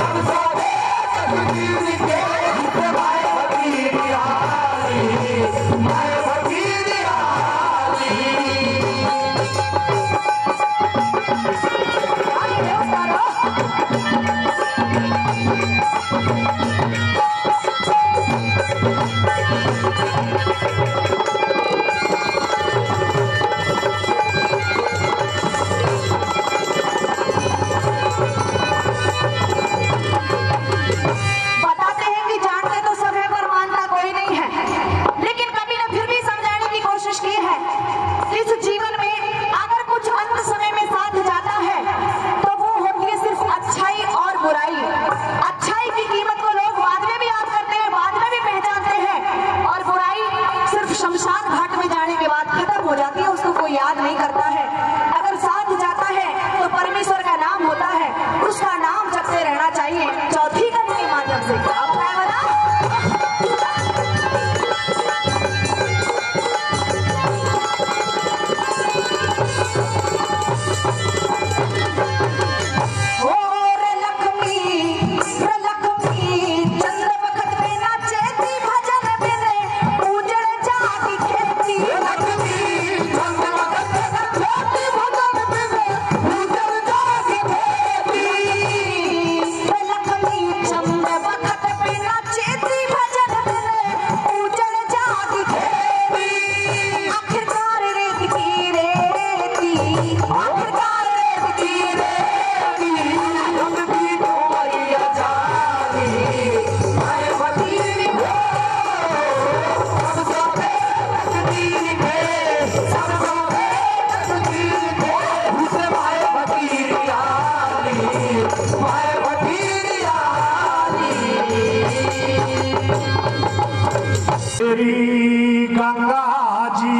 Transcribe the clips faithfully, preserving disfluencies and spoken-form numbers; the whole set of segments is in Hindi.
तेरी गंगा जी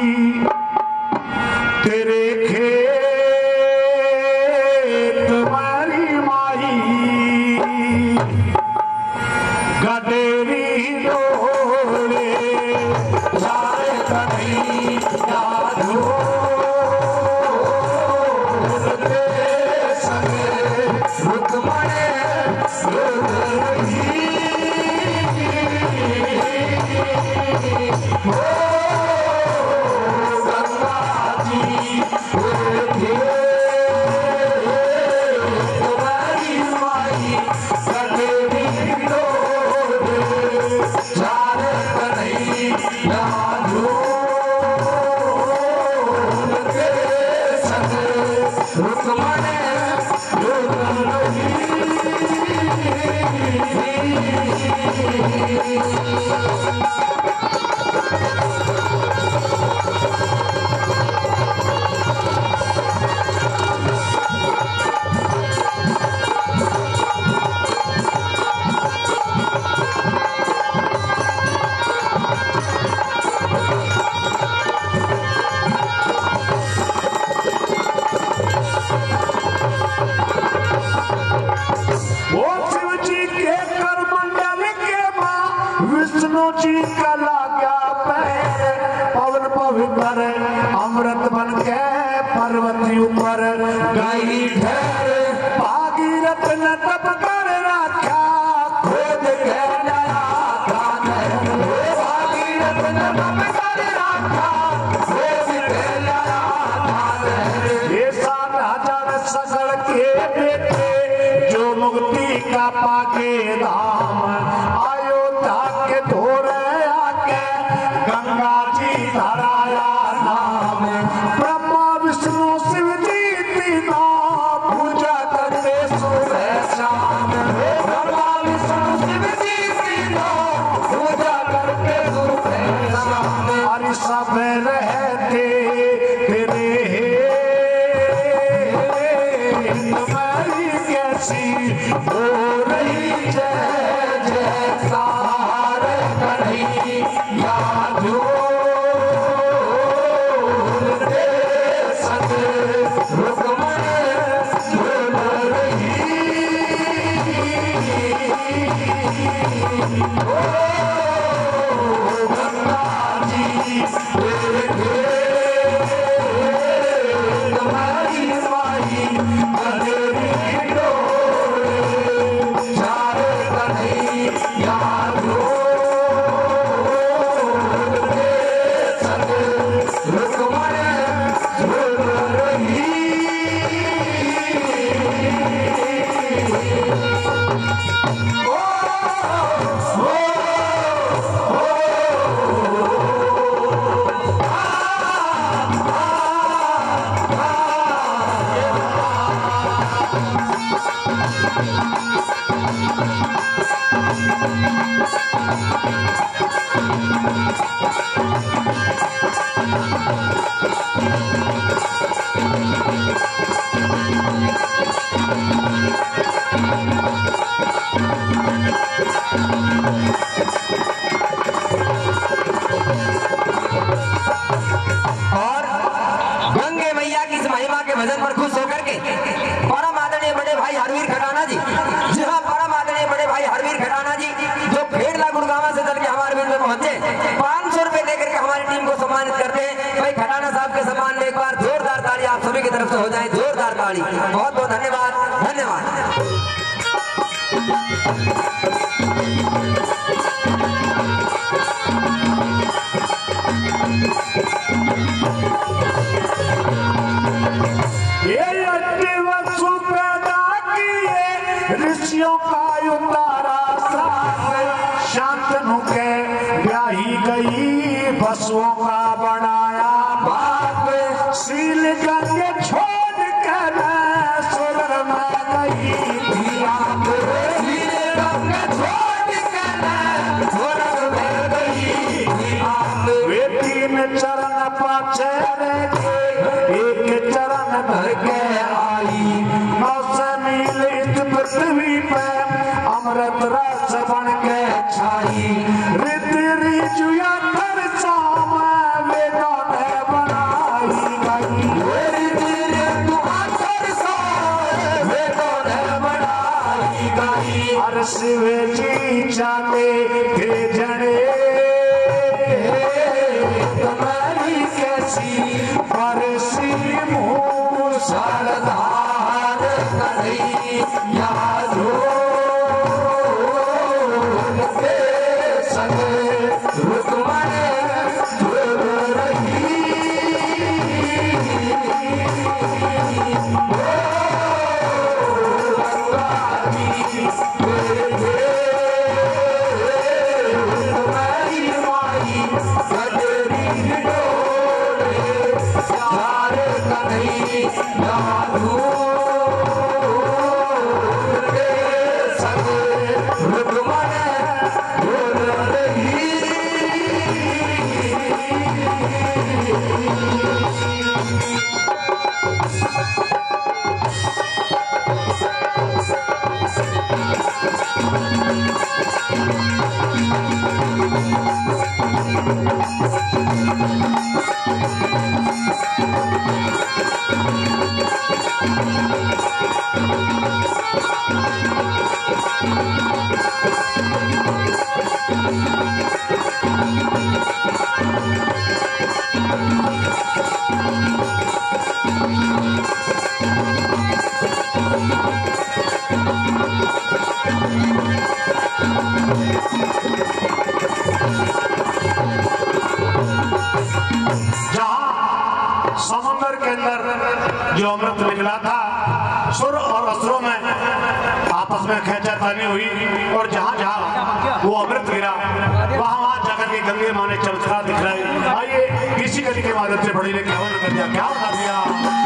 तेरे खेत मारी माही गडेरी डोले जाए कहीं यादो रुकमणे जी का लाग्या पैर पवन पवित्र अमृत बन के पर्वती ऊपर गई ठहर भागीरथ ने तप कर रखा खोद के नया गान भागीरथ ने तप कर रखा खोद के नया गान ये सात हजार सगल के बेटे जो मुक्ति का पाके धाम अयोध्या के धोरे आके गंगा जी धराया नाम ब्रह्मा विष्णु शिव जी तीनों पूजा करते सुबह शाम ब्रह्मा विष्णु शिव जी तीनों पूजा करते सुबह शाम हरि सब रहते तेरे तुम्हारी कैसी हो रही जय जय सार कन्हैया यादो सत रुकमणे झूल रही ओ गंगा जी तेरे तुम्हारी माही गदेरी डोले भजन पर खुश होकर के परम आदरणीय बड़े भाई हरवीर खटाना जी, जी हाँ परम आदरणीय बड़े भाई हरवीर खटाना जी जो खेड़ला गुड़गावा से चल के हमारे बीच में पहुंचे, पाँच सौ रुपए देकर के हमारी टीम को सम्मानित करते हैं। भाई खटाना साहब के सम्मान में एक बार जोरदार ताली आप सभी की तरफ से हो जाए, जोरदार ताली। बहुत बहुत धन्यवाद, धन्यवाद। ऋषियों का उतारा साथ शांतनु के ब्याही गई, बसुओं का बनाया बाप, सील गंगे छोड़ कर सुर में गई थी आप, सील गंगे छोड़ कर सुर में गई थी आप। वे तीन चरण पाछे रह एक चरण भर के आई, नौ सौ मील पृथ्वी पे अमृत रस बन के छाई, रीति ऋजुया कर शाम वेदों ने बनाई गई, रीति ऋजुया कर शाम वेदों ने बनाई गई। हर शिव जी जाने के जने तुम्हारी कैसी परसी मुँह सरदार करी यादो संग रुकमने जुड़ रही, समुद्र के अंदर जो अमृत निकला था, सुर और असुरों में आपस में खींचातानी हुई, और जहां जहां वो अमृत गिरा वहां वहां जाकर के गंगे माँ ने चमत्कार दिखलाए। आइए इसी कली के माध्यम से बड़ी ने क्या कर दिया, क्या बता दिया।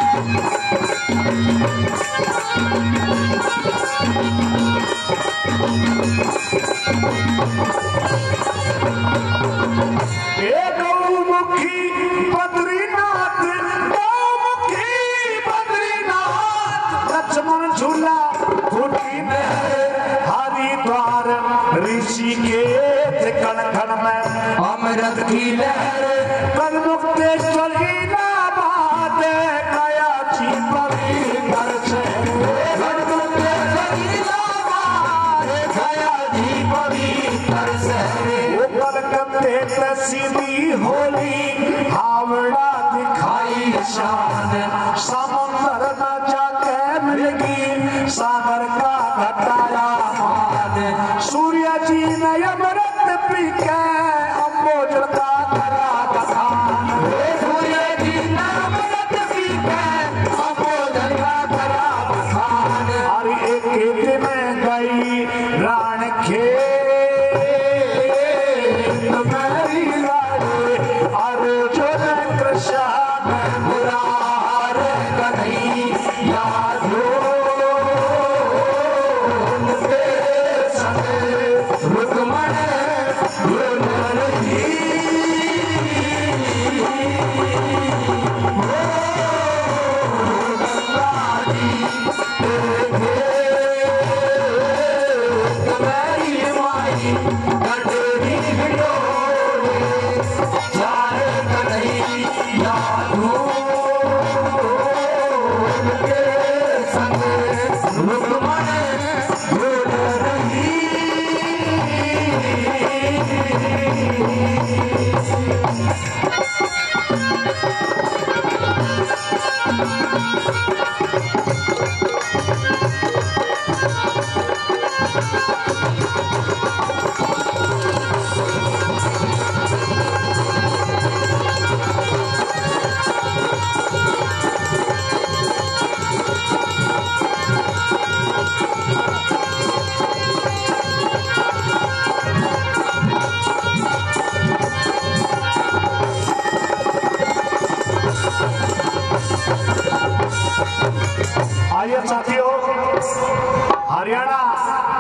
गौमुखी बद्रीनाथ, गौमुखी बद्रीनाथ, लक्ष्मण झूला फूटी में हरिद्वार ऋषिकेश कण कण में अमृत की लहर, कल मुक्तेश्वरी नाबाद गया छी पवित्र से, कल मुक्तेश्वरी नाबाद गया छी पवित्र से। कलकत्ते प्रसिद्धि होली हावड़ा दिखाई शान, समुद्र न जाके मिलगी सागर का घटाया मान, सूर्य जी ने अमृत पी के अम्बोजन का करा बखान, सूर्य जी ने अमृत पी के अम्बोजन का करा बखान। और एक दिन गई रान खे रुकमण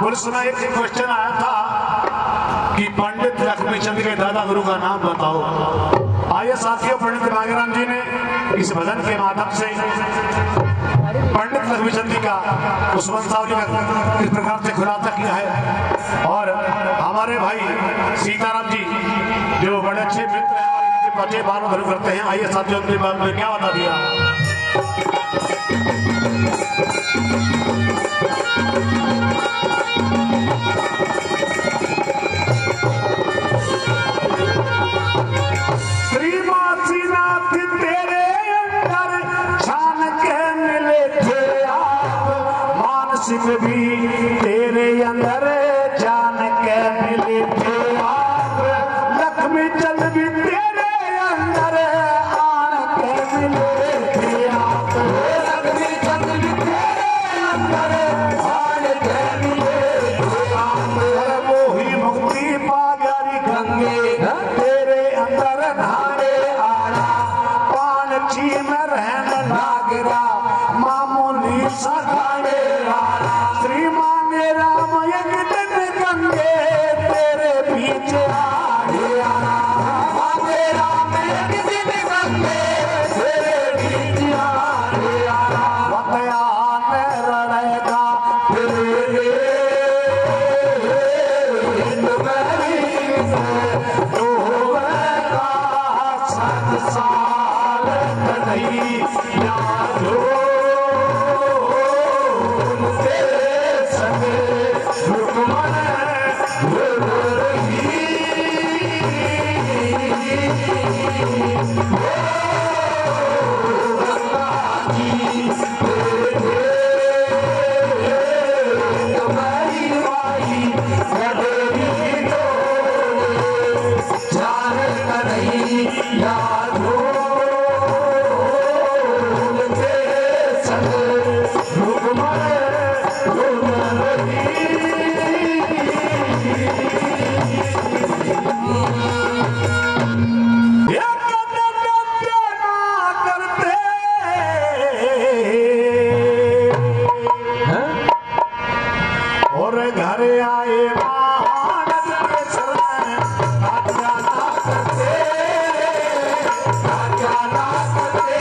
पुलिस में एक क्वेश्चन आया था कि पंडित लक्ष्मीचंद के दादा गुरु का नाम बताओ। आइए साथियों, पंडित भाग्यराम जी ने इस भजन के माध्यम से पंडित लक्ष्मीचंद जी का उस वंशावली का इस प्रकार से खुलासा किया है। और हमारे भाई सीताराम जी जो बड़े अच्छे मित्र हैं और इनके बच्चे बार बार करते हैं। आइए साथियों, अपनी बात में क्या बता दिया। श्रीनाथ तेरे अंदर छान के मिले थे आप, मानसिक भी तेरे अंदर जान के मिले थे आप, लक्ष्मी चंद भी तेरे अंदर आन के मिले थे आप, लक्ष्मी चंद भी तेरे अंदर आन के मिले थे आप। मोही मुक्ति पागरी गंगे तेरे अंदर नहाने आना, पानची में रहने लागरा मामूली सा खाने वाला। श्रीमान राम एक दिन गंगे तेरे बीच आने आना, राम एक दिन गंगे तेरे बीच आने आना। बतयान रणेगा तेरे साल नहीं यादो तेरे संगे रुकमन रही। और घर आए महानद के शरण राजा ना करते, राजा ना करते।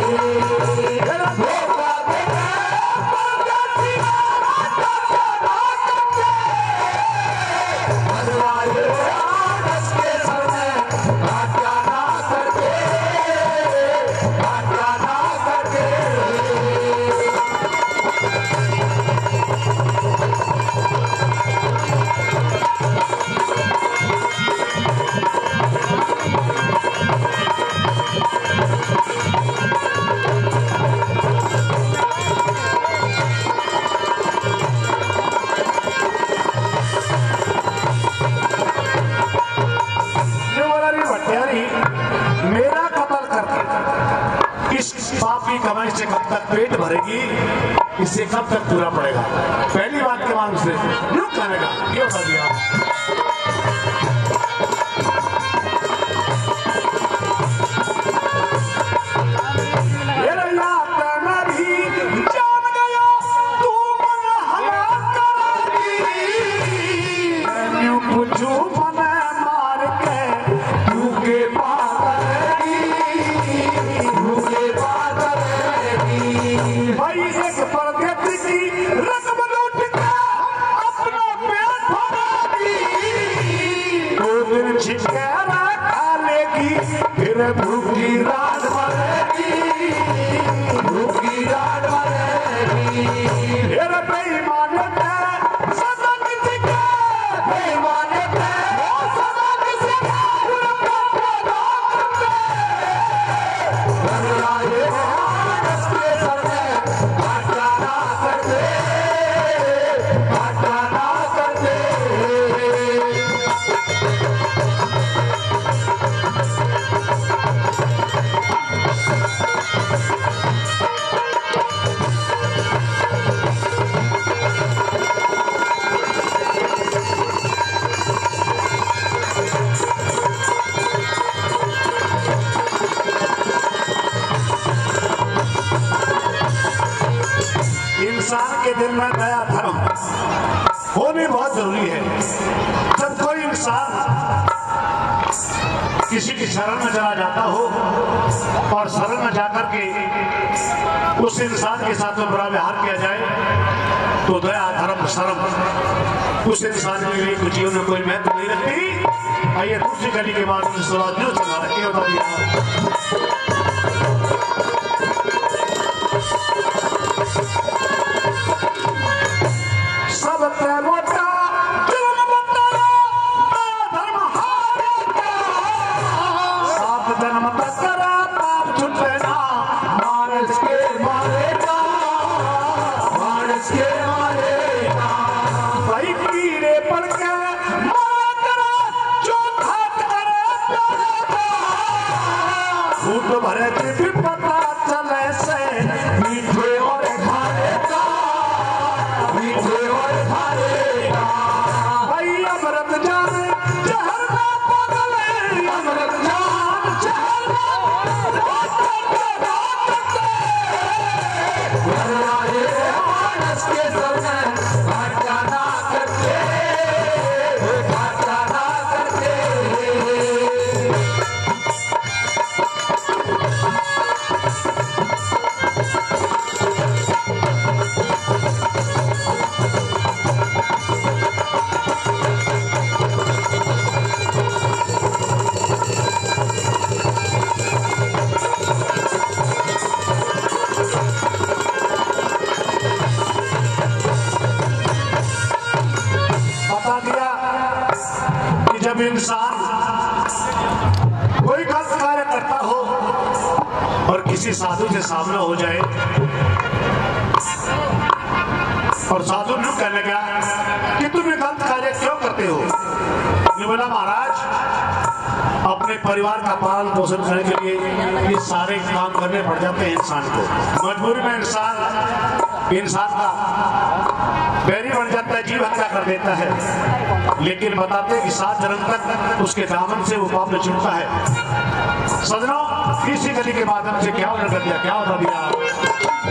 मेरा कत्ल करके इस पापी कमाई से कब तक पेट भरेगी, इससे कब तक पूरा पड़ेगा। पहली बात के मांग से यूं कहने का क्यों कर दिया। फिर भूखी रात भरेगी, भूखी रात भरेगी। फिर बेईमान है सदा किसी का, बेईमान है सदा किसी का। घर आए मानस के सर में घाटा ना करते, घाटा ना करते। ये बहुत जरूरी है। जब कोई इंसान किसी की शरण में चला जाता हो और शरण में जाकर के उस इंसान के साथ में बुरा व्यवहार किया जाए तो दया धर्म शर्म उस इंसान के लिए कुछ जीवन में कोई महत्व नहीं रखती। आइए दूसरी कड़ी के बाद में शुरुआत जो चला रखी होता दिया सब मोटा इंसान कोई गलत कार्य करता हो और किसी साधु से सामना हो जाए और साधु यूं कहने लगा कि तुम ये गलत कार्य क्यों करते हो? ये बोला महाराज अपने परिवार का पालन पोषण करने के लिए ये सारे काम करने पड़ जाते हैं इंसान को। मजबूरी में इंसान इंसान का बैरी बन जाता है, जीव हत्या कर देता है। लेकिन बताते हैं कि सात जन्म तक उसके दामन से वो पाप न छूटता है। सजनों इसी गली के माध्यम से क्या ऑर्डर कर दिया, क्या बता दिया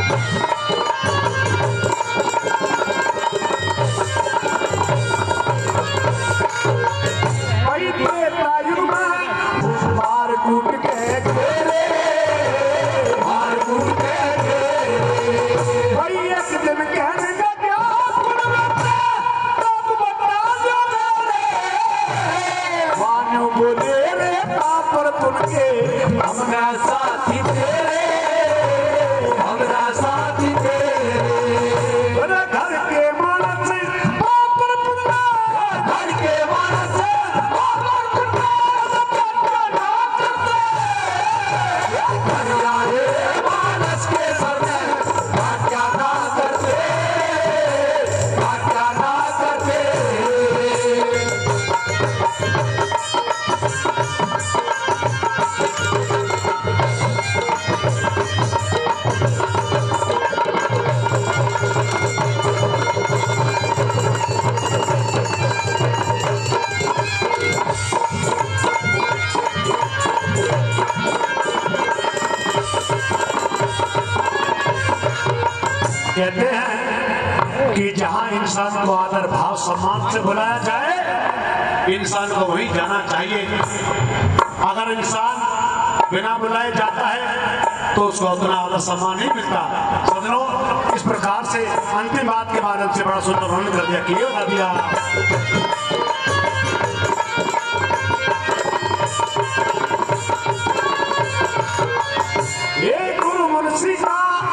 कहते हैं कि जहां इंसान को आदर भाव सम्मान से बुलाया जाए इंसान को वहीं जाना चाहिए। अगर इंसान बिना बुलाए जाता है तो उसको उतना आदर सम्मान नहीं मिलता। सदनों इस प्रकार से अंतिम बात के माध्यम से बड़ा सुंदर वर्णन कर दिया कि ये बता दिया ये गुरु मुंशी का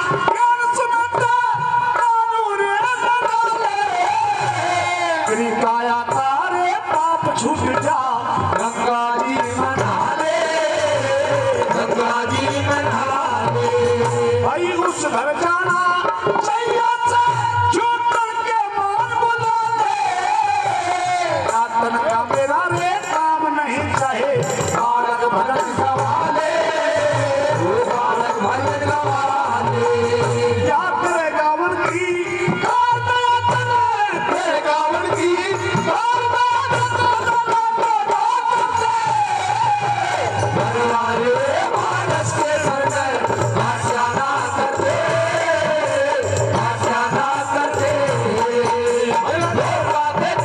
काया तारे पाप छूट जा गंगा जी मना ले, गंगा जी मना ले। भाई उस घर जाना चाहिए झूठ करके मान बुला ले। रातन का मेरा रे काम नहीं चाहे बालक भजन गवा ले, बालक भजन गवा ले। या तेरे गावन की बातें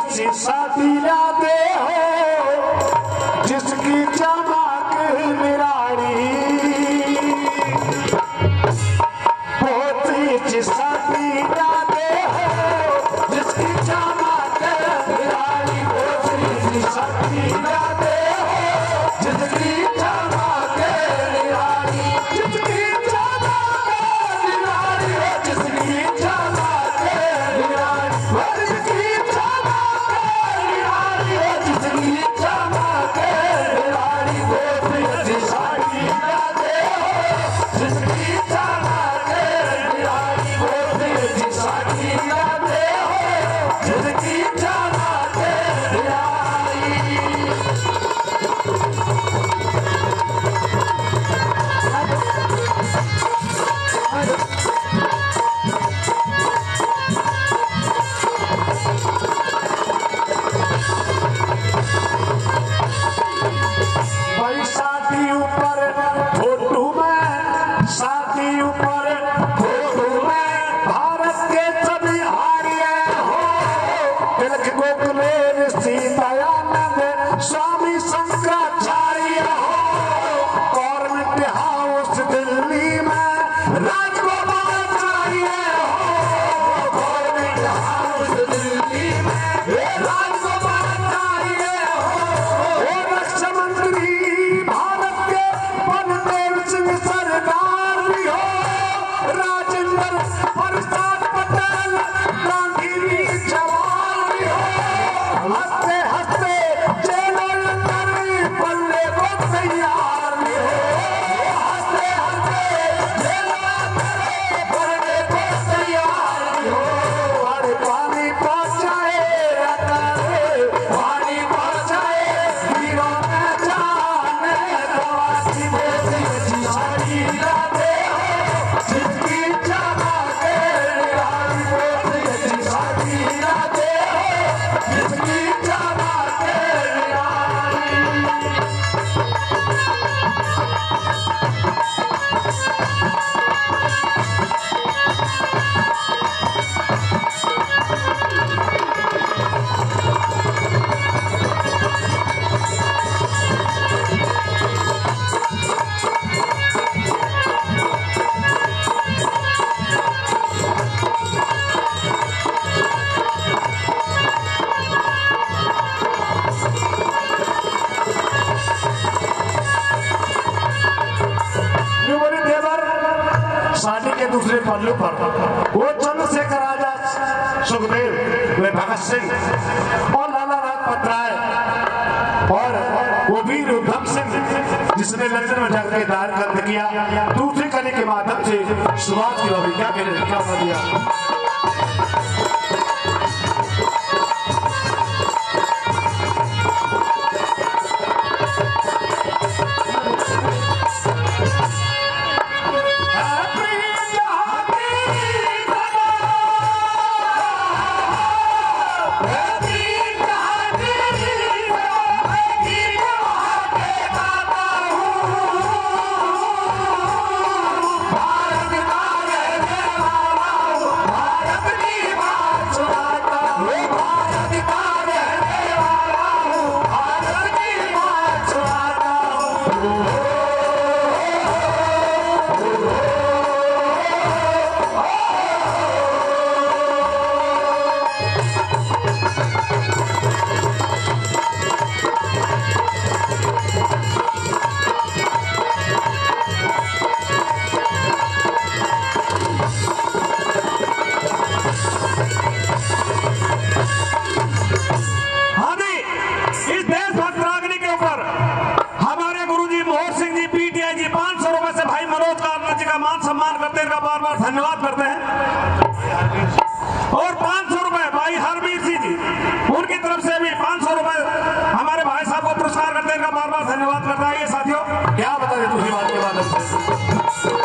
ऐसी शादी लाते हो जिसकी चमक निराली, बहुत ही शादी लाते हो जिसकी चमक निराली, बहुत ही शादी लाते हो जिसकी चमक निराली, जिसकी चमक निराली, जिसकी चमक निराली, जिसकी चमक निराली, जिसकी चमक निराली, बहुत ही शादी लाते हो जिसकी चमक निराली, बहुत ही शादी लाते हो जिसकी चमक निराली। भाई शादी ऊपर फोटो में, शादी ऊपर फोटो में भारत के सभी हारिए हो, तिलक गोखले ऋषि दयानंद स्वामी शंकराचार्य हो, गवर्नमेंट हाउस दिल्ली में राजगोपालाचार्य हो, गवर्नमेंट हाउस दिल्ली में राजगोपालाचार्य हो, रक्षा मंत्री भारत के बलदेव सिंह सरदार भी हो, राजेंद्र प्रसाद पटेल गांधी जवान भी हो, हंसते हंसते जेलों अंदर बल्ले को तैयार भी हो, हंसते हंसते जेलों अंदर बल्ले को तैयार भी हो, अरे पानी पहुंचाए अरे पानी पहुंचाए वीरों ने जाने गवासी, बहुत ही शादी लाते हो जिसकी चमक निराली, बहुत ही शादी लाते हो जिसकी चमक निराली। युवरी देवर शादी के दूसरे पहलू पर वो चंद्रशेखर आजाद, सुखदेव, वे भगत सिंह और लाला लाजपत राय और वो वीर उधम सिंह जिसने लंदन में जाकर दायर कत्ल किया, दूसरी कली के माध्यम से शुरुआत की अभिज्ञा के लिए क्या कर दिया। मान सम्मान करते हैं, बार बार धन्यवाद करते हैं। और पांच सौ रुपए भाई हरमीत सिंह जी, उनकी तरफ से भी पांच सौ रुपए हमारे भाई साहब को पुरस्कार करते हैं, बार बार धन्यवाद करता है। ये साथियों क्या बता दें दूसरी बात के बाद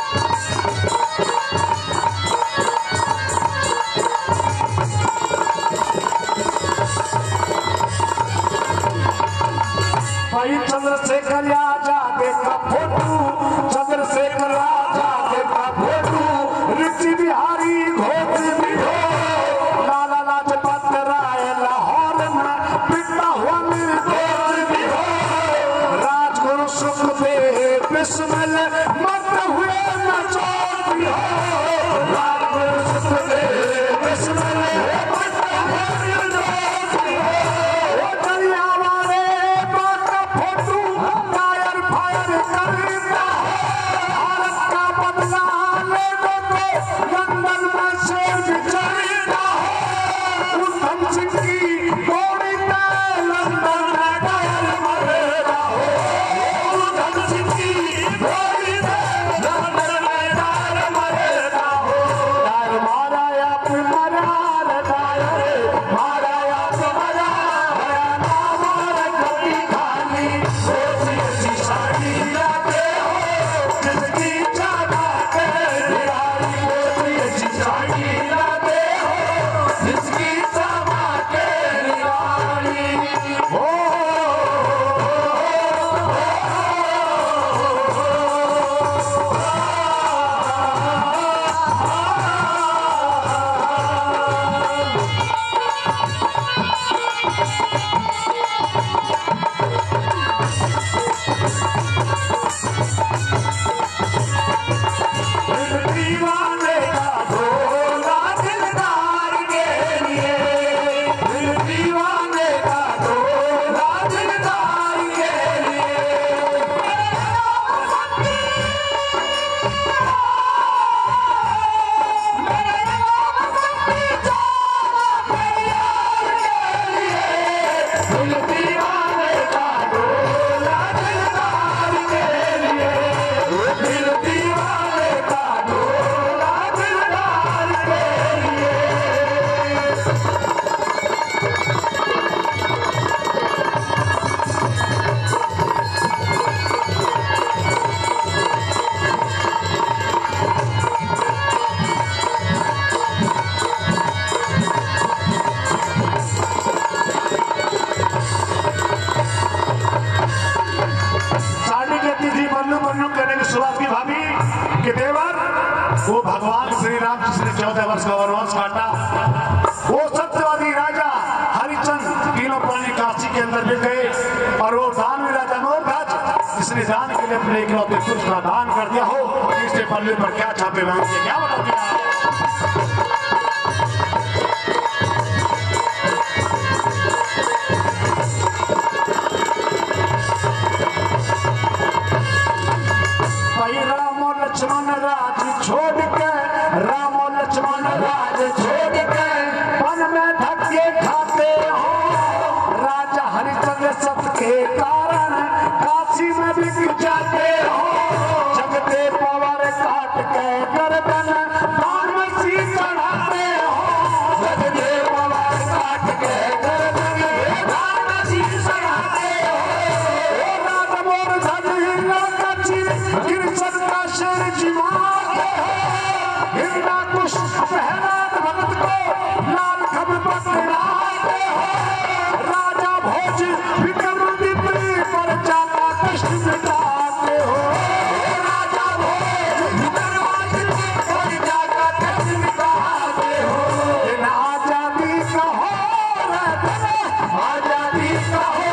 भाई चंद्रशेखर आजाद का फोटो, चंद्रशेखर आजाद का फोटो, ऋषि बिहारी घोष भी हो, लाला लाजपत राय लाहौर वो भगवान श्री राम जिसने चौदह वर्ष का वनवास काटा, वो सत्यवादी राजा हरिचंद तीनों प्राणी काशी के अंदर बिक गए, और वो दानवी राजा मोरध्वज जिसने दान के लिए अपने इकलौते पुत्र का दान कर दिया हो, इससे पल्ले पर क्या छापे बांधे, क्या बता दिया। लक्ष्मण राज छोड़ के, राम और लक्ष्मण राज छोड़ के वन में धक्के खाते हो, राजा हरिचंद्र सत के कारण काशी में बिक जाते हो, जगते पवार काट के गर्दन दान में सी चढ़ाते हो, जगते पवार काट के गर्दन दान में सी चढ़ाते हो, राजा मोरध्वज हिरण्य कछी गिरचन का शेर जिमाते हो, हिरण्य कुश प्रहलाद भगत को लाल खबर पकड़ाते हो, राजा भोज विक्रमादित्य पर जाता कष्ट मिटाते हो, राजा भोज विक्रमादित्य पर जाता कष्ट मिटाते हो, इन आजादी का हो रतन, आजादी का हो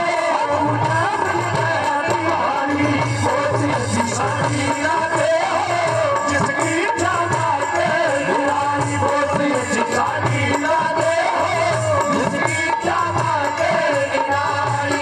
दिवाली, कोसी सीसानी लाते हो, जिसकी इच्छा मारते दिवाली, कोसी सीसानी लाते हो, जिसकी इच्छा मारते दिवाली।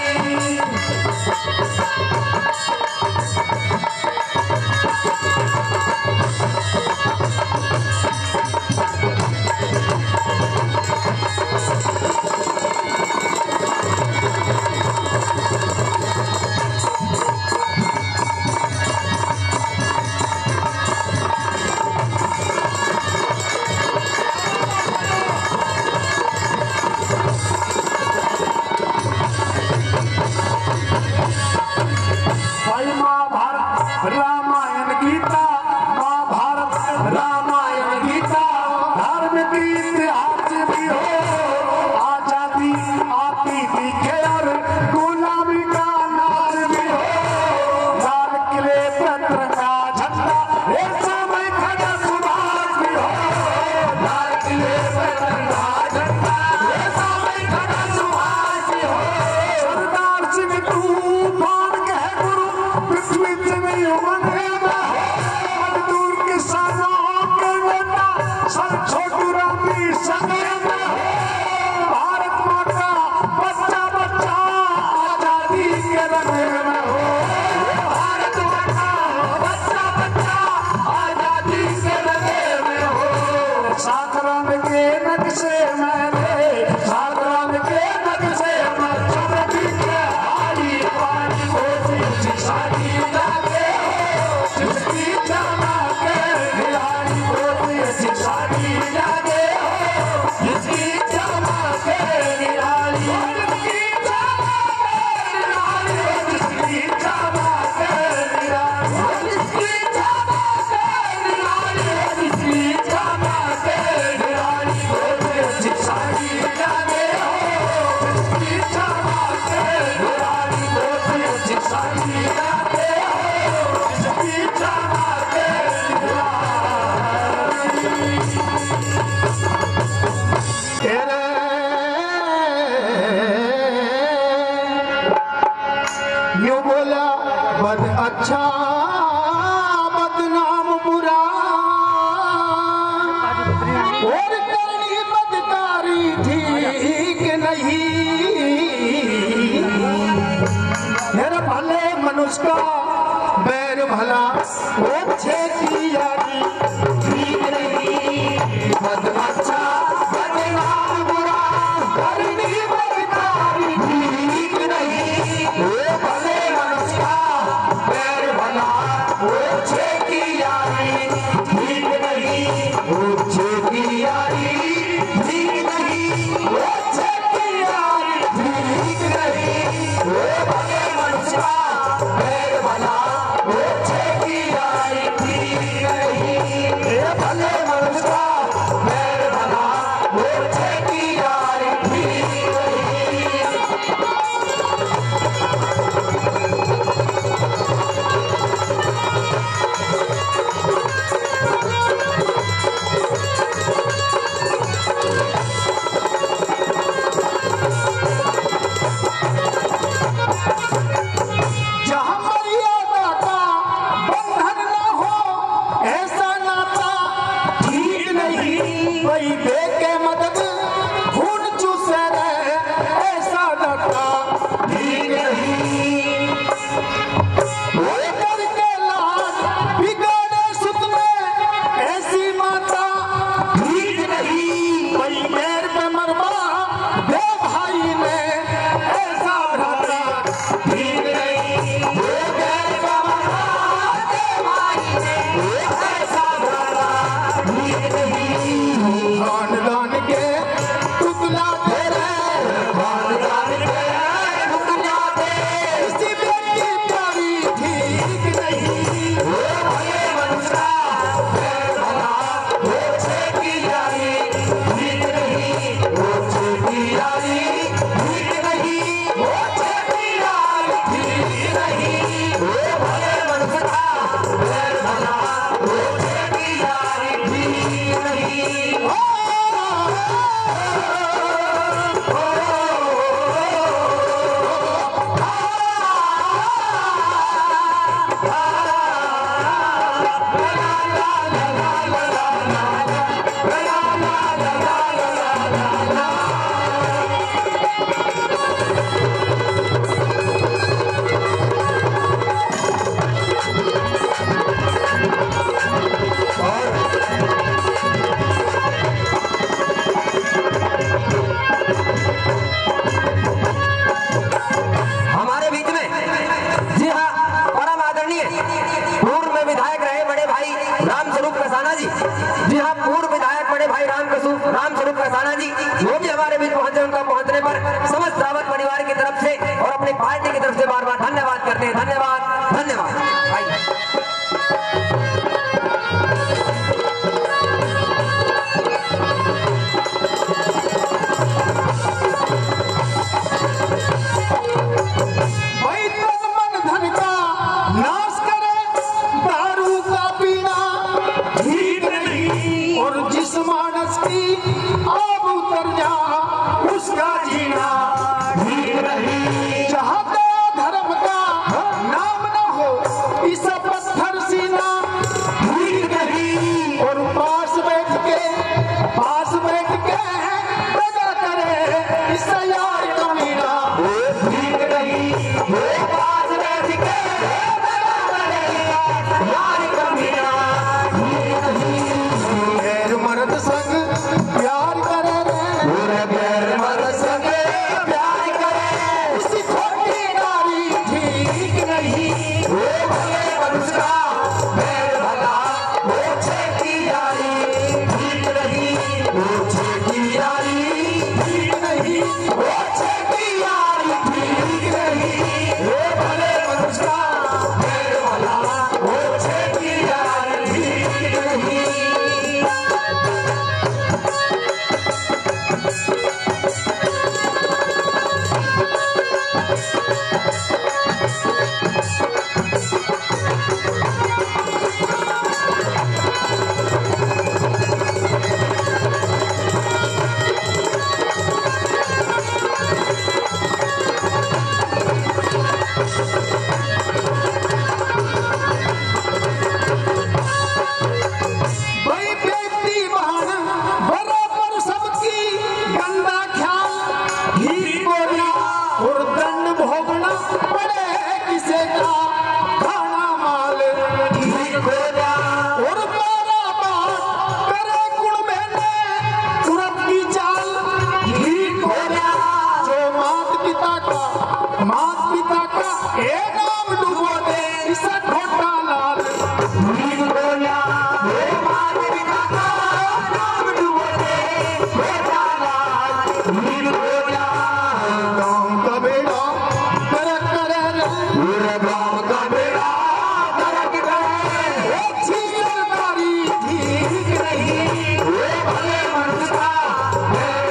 भाई महाभारत रामायण गीता, महाभारत रामायण गीता धार्मिक इतिहास भी हो, आजादी आती दिखे और गुलामी का नाच भी हो, लाल किले पर तिरंगा झंडा एक समय खड़ा सुभाष भी हो, लाल किले पर तिरंगा झंडा एक समय खड़ा सुभाष भी हो, सरदार सिंह तूफान कहे गुरु पृथ्वी से नहीं उमंगेगा, मजदूर किसानों के नेता सर छोटू रामी संगे में हो, भारत माँ का बच्चा बच्चा आजादी के रंग में हो, भारत माँ का बच्चा बच्चा आजादी के रंग में हो, साकरान के नक्शे में रे, साकरान के नक्शे में चमकी के आई पानी कोसी सीसानी लाते हो, जिसकी जाना के दिवाली, कोसी सीसानी लाते हो, जिसकी जाना के दिवाली, जिसकी जाना के दिवाली, जिसकी जाना के दिवाली, जिसकी जाना के दिवाली, जिसकी जाना के दिवाली, कोसी सीसानी लाते हो, जिसकी जाना के दिवाली, कोसी सीसानी लाते हो, जिसकी जाना के दिवाली। यूं बोला बद अच्छा बदनाम बुरा, और करनी बदकारी ठीक नहीं, मेरे भले मनुष्य का बैर भला, अच्छे की यारी ठीक नहीं, बद अच्छा बदनाम बुरा, करनी बदकारी ठीक नहीं, वो भले मनुष्य का बैर भला, अच्छे की यारी ठीक नहीं, अच्छे की यारी ठीक नहीं, अच्छे की यारी ठीक नहीं, वो भले मनुष्य का बैर भला, अच्छे की यारी ठीक नहीं, ये भले मनुष्य का बैर भला, अच्छे की यारी ठीक नहीं। अपनी पार्टी की तरफ से बार बार धन्यवाद करते हैं। धन्यवाद धन्यवाद भाई।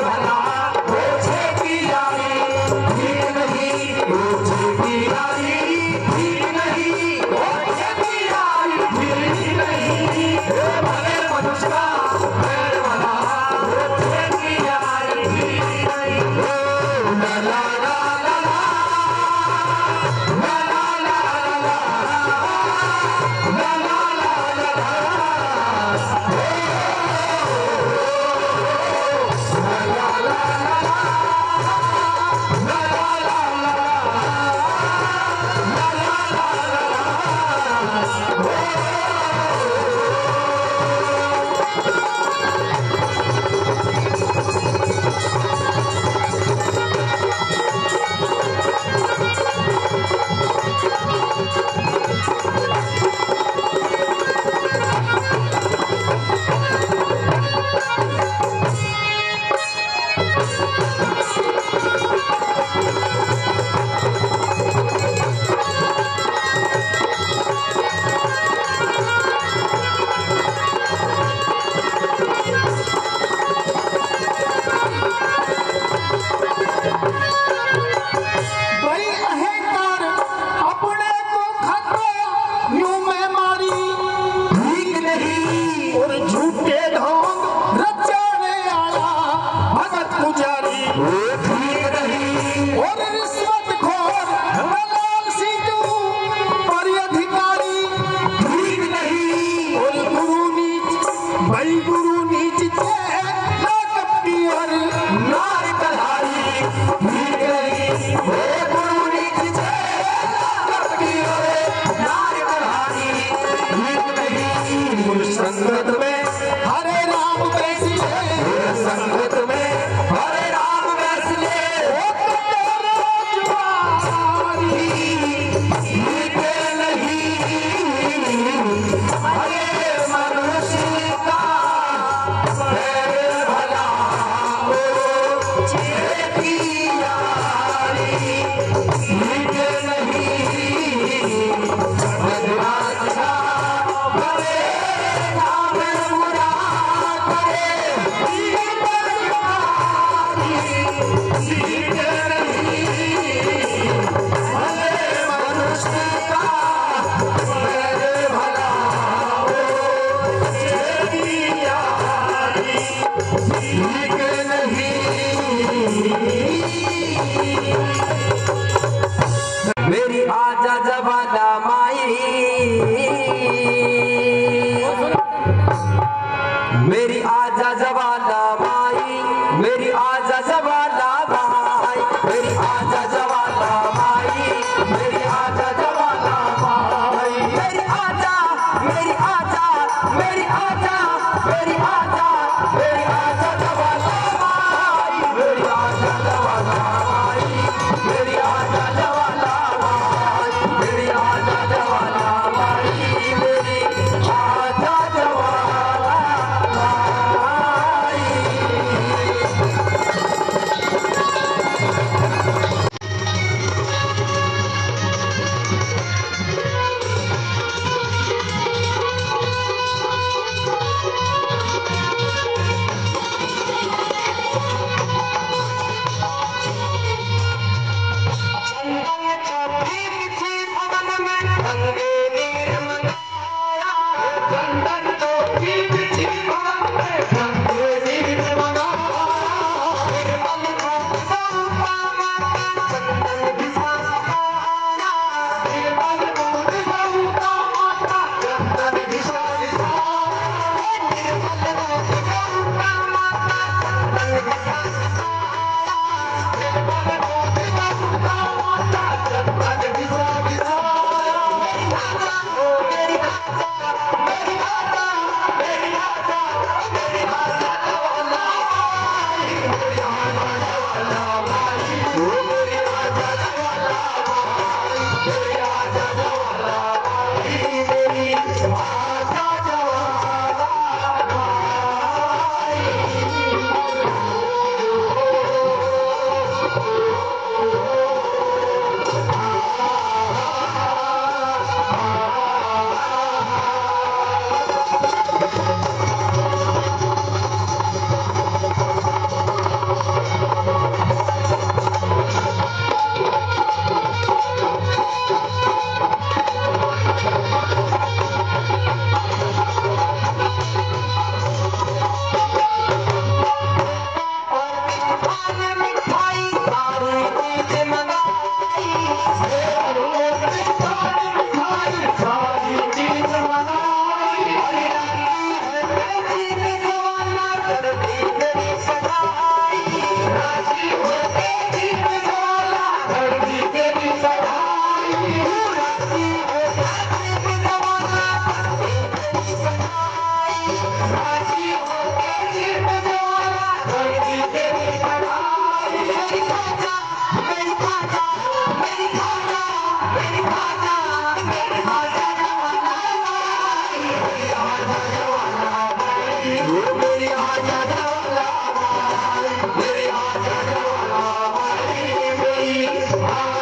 यारी आजा जवाला माई, मेरी आजा जवाला माई, मेरी आजा, मेरी आजा, मेरी आजा, मेरी आजा, मेरी आजा जवाला माई, मेरी आजा जवाला माई, मेरी आजा जवाला माई, मेरी आजा जवाला माई, मेरी आजा जवाला माई। मेरी आजा जवाला माई, मेरी आजा जवाला माई, मेरी